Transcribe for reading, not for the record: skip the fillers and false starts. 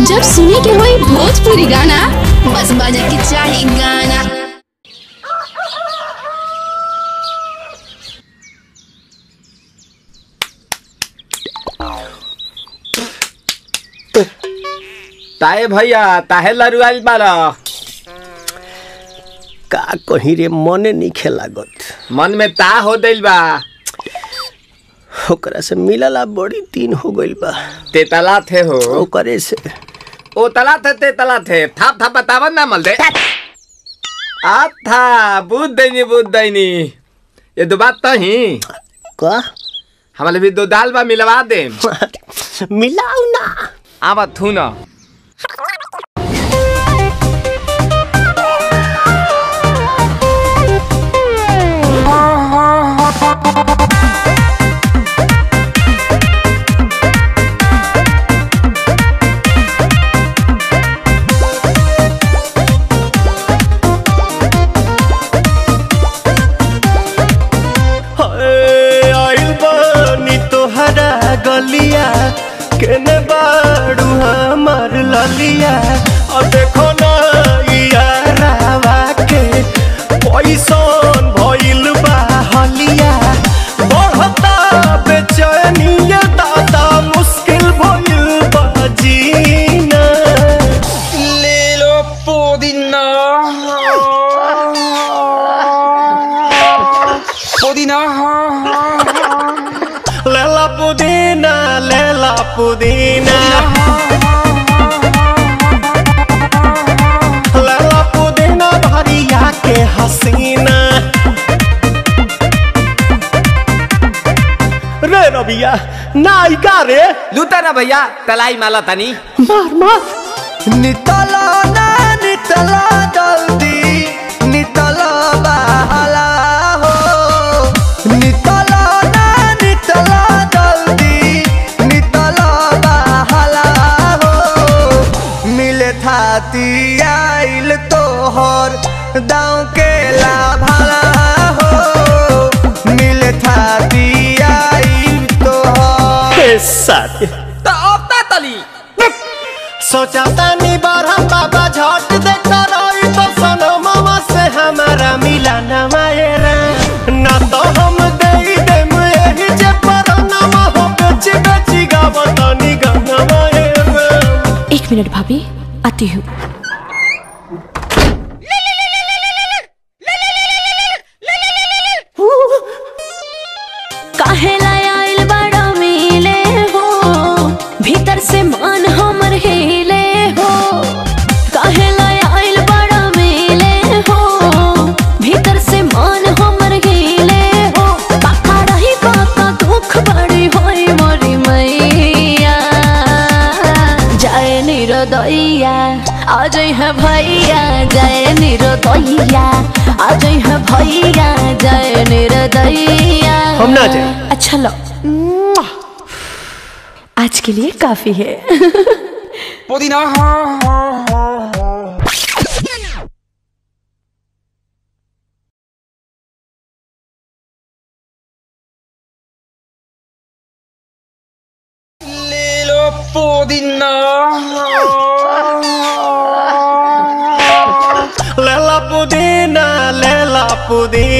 जब सुने के होई भोजपुरी गाना, बस बजे के चाही गाना। ताए भैया ताहे लरुआल बारा का कहीं रे मने नहीं लागत। मन में ता हो दिल बा, ओकरा से मिलला बड़ी दिन हो गइल बा। तेतला थे हो ओकरे से ओ तला थे तेतला थे थाप थाप बतावन ना मल दे आ था बुद्ध दैनी ये दो बात तो ही का हमारे भी दो दाल बा मिलवा दे मिलाऊ ना आवा थू ना। गलिया केने बाड़ू हमार ललिया और देखो ना यारावा के पैसन भइल बा हलिया बढ़ता बेचैनिया दादा मुश्किल भइल बा जीना ले लो पुदीना पुदीना लेला पुदीना लेला पुदीना लेला पुदीना भरिया के हसीना रे रबिया नायिका रे लूटा ना भैया तलाई माला तनी मार मार नितला ना नितला जल्दी नितला बहाला हो नितला आइल तोहर दाँव के लाभाला हो मिले थाती आइल तोहर साथी तो अब ता तली सोचा तानी बरहम बाबा झट देखता रही तो सनो मामा से हमारा मिला न मायरा ना तो हम दे देम यही जे पर नामा हो बेची बेची गावतानी गाना मायरा। 1 मिनट भाभी आती हूँ। काहे लायल बड़ा मिले हो भीतर से मन हमर हिले हो काहे लायल बड़ा मिले हो भीतर से मन हमर हिले हो बाका रही बाका दुख बड़ी होई मोरी मैया जाए निरोदैया आज है भैया जय निरोदैया आज है भैया जय निरोदैया हम ना जाए। अच्छा लो आज के लिए काफी है। पुदीना ले लो पुदीना लेला पुदीना लेला पुदीना